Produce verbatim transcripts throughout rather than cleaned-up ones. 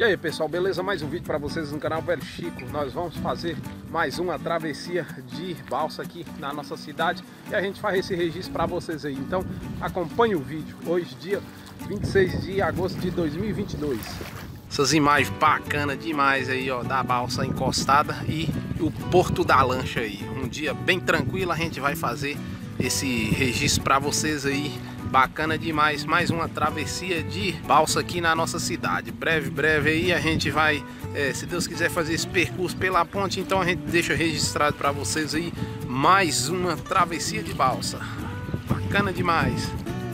E aí pessoal, beleza? Mais um vídeo para vocês no canal Velho Chico. Nós vamos fazer mais uma travessia de balsa aqui na nossa cidade e a gente faz esse registro para vocês aí. Então acompanhe o vídeo. Hoje dia vinte e seis de agosto de dois mil e vinte e dois. Essas imagens bacanas demais aí, ó, da balsa encostada e o porto da lancha aí. Um dia bem tranquilo, a gente vai fazer esse registro para vocês aí. Bacana demais, mais uma travessia de balsa aqui na nossa cidade. Breve, breve aí a gente vai, é, se Deus quiser, fazer esse percurso pela ponte. Então a gente deixa registrado para vocês aí mais uma travessia de balsa. Bacana demais.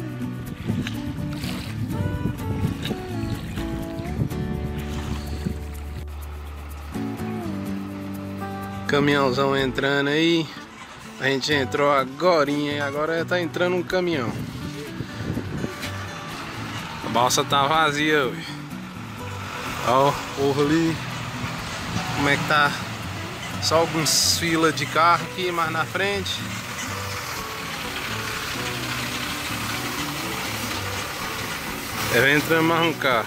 Caminhãozão entrando aí. A gente entrou agorinha e agora tá entrando um caminhão. A balsa tá vazia hoje. Ó, o povo ali. Como é que tá? Só alguns filas de carro aqui mais na frente. É, entrando mais um carro.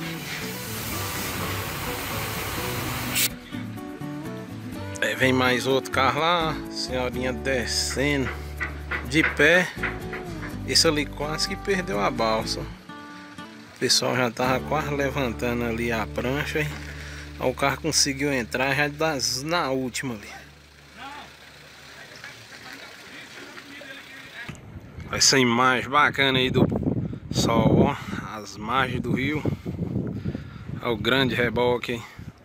É, vem mais outro carro lá. Senhorinha descendo de pé. Esse ali quase que perdeu a balsa. O pessoal já tava quase levantando ali a prancha. Hein? O carro conseguiu entrar já das, na última ali. Essa imagem bacana aí do sol, ó, as margens do rio. Olha o grande reboque.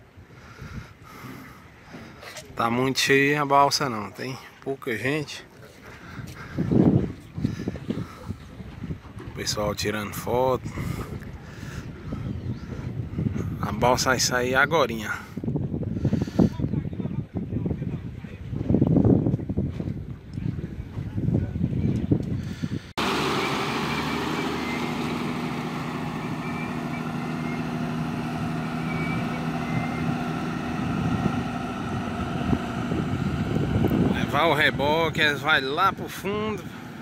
Tá muito cheia a balsa não, tem pouca gente. O pessoal tirando foto. A balsa vai sair agorinha. Levar o reboque, eles vai lá pro fundo.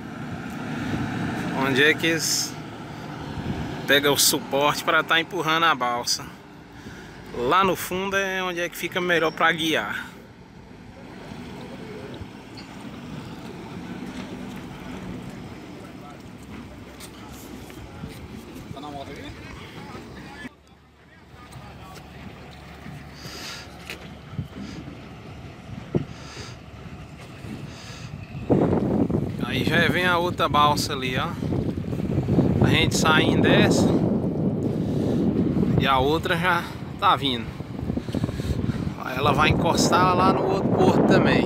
Onde é que eles pegam o suporte para estar empurrando a balsa. Lá no fundo é onde é que fica melhor para guiar. Tá na moto aqui? Aí já vem a outra balsa ali, ó. A gente saindo dessa e a outra já tá vindo. Aí ela vai encostar lá no outro porto também.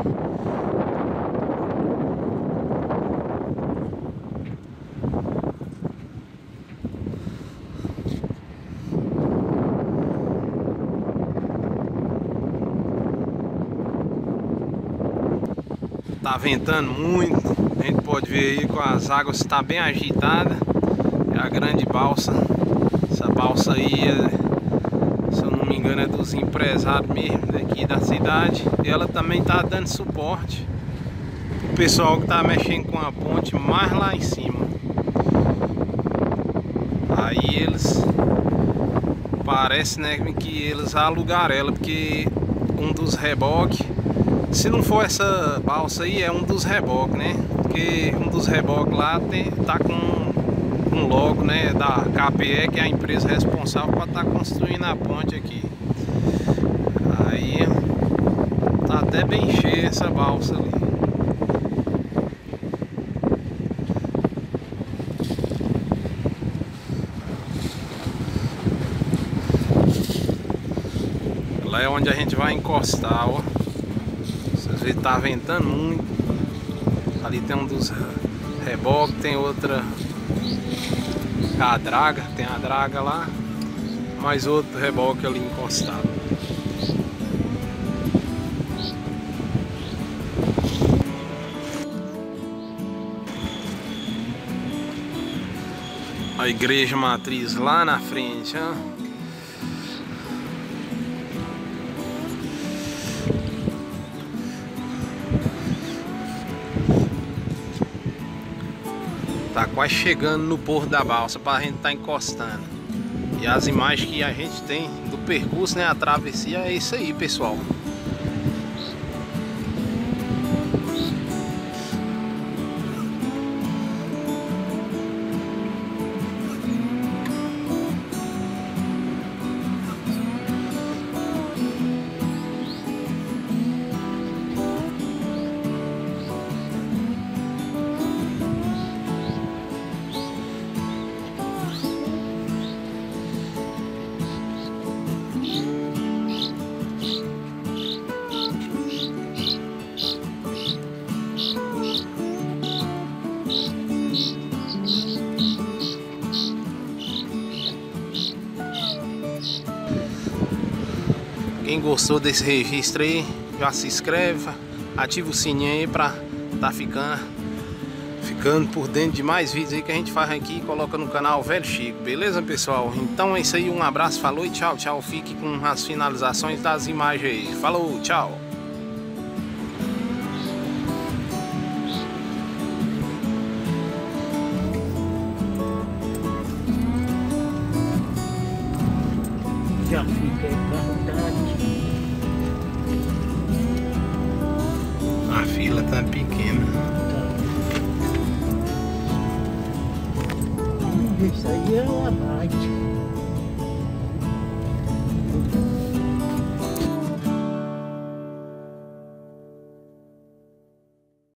Tá ventando muito. A gente pode ver aí com as águas está bem agitada. É a grande balsa. Essa balsa aí é, se eu não me engano, é dos empresários mesmo daqui da cidade. E ela também tá dando suporte o pessoal que tá mexendo com a ponte mais lá em cima. Aí eles parece, né, que eles alugaram ela, porque um dos reboques, se não for essa balsa aí, é um dos reboques, né? Porque um dos reboques lá tem, tá com um logo, né, da K P E, que é a empresa responsável para estar tá construindo a ponte aqui. Aí tá até bem cheia essa balsa ali. Lá é onde a gente vai encostar, ó. Vocês veem que tá ventando muito. Ali tem um dos reboques, tem outra, a draga, tem a draga lá, mais outro reboque ali encostado. A igreja matriz lá na frente, ó. Tá quase chegando no Porto da Balsa, para a gente tá encostando. E as imagens que a gente tem do percurso, né, a travessia, é isso aí, pessoal. Quem gostou desse registro aí, já se inscreve, ativa o sininho aí pra tá ficando, ficando por dentro de mais vídeos aí que a gente faz aqui e coloca no canal Velho Chico, beleza, pessoal? Então é isso aí, um abraço, falou e tchau, tchau. Fique com as finalizações das imagens aí. Falou, tchau. Já fiquei com vontade. A fila tá pequena. Isso aí é uma bate.